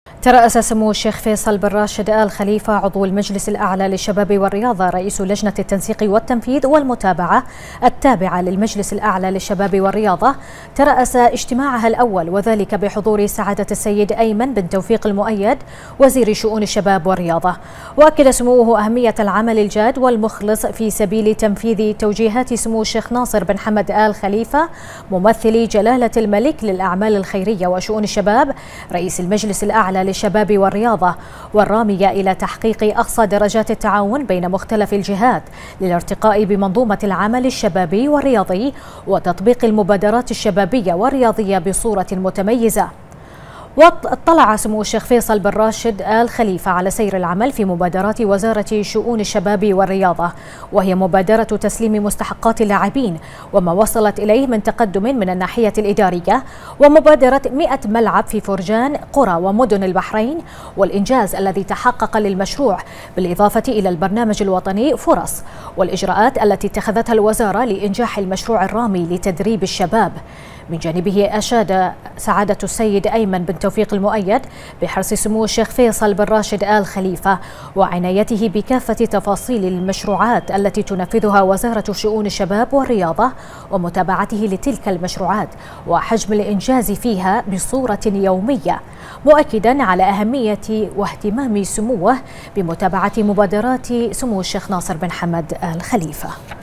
ترأس سمو الشيخ فيصل بن راشد آل خليفة عضو المجلس الأعلى للشباب والرياضة رئيس لجنة التنسيق والتنفيذ والمتابعة التابعة للمجلس الأعلى للشباب والرياضة ترأس اجتماعها الأول، وذلك بحضور سعادة السيد أيمن بن توفيق المؤيد وزير شؤون الشباب والرياضة. وأكد سموه أهمية العمل الجاد والمخلص في سبيل تنفيذ توجيهات سمو الشيخ ناصر بن حمد آل خليفة ممثل جلالة الملك للأعمال الخيرية وشؤون الشباب رئيس المجلس الأعلى للشباب والرياضة، والرامية إلى تحقيق أقصى درجات التعاون بين مختلف الجهات للارتقاء بمنظومة العمل الشبابي والرياضي وتطبيق المبادرات الشبابية والرياضية بصورة متميزة. واطلع سمو الشيخ فيصل بن راشد آل خليفة على سير العمل في مبادرات وزارة شؤون الشباب والرياضة، وهي مبادرة تسليم مستحقات اللاعبين وما وصلت إليه من تقدم من الناحية الإدارية، ومبادرة 100 ملعب في فرجان قرى ومدن البحرين، والإنجاز الذي تحقق للمشروع، بالإضافة إلى البرنامج الوطني فرص والإجراءات التي اتخذتها الوزارة لإنجاح المشروع الرامي لتدريب الشباب. من جانبه أشاد سعادة السيد أيمن بن توفيق المؤيد بحرص سمو الشيخ فيصل بن راشد آل خليفة وعنايته بكافة تفاصيل المشروعات التي تنفذها وزارة شؤون الشباب والرياضة ومتابعته لتلك المشروعات وحجم الإنجاز فيها بصورة يومية، مؤكدا على أهمية واهتمام سموه بمتابعة مبادرات سمو الشيخ ناصر بن حمد آل خليفة.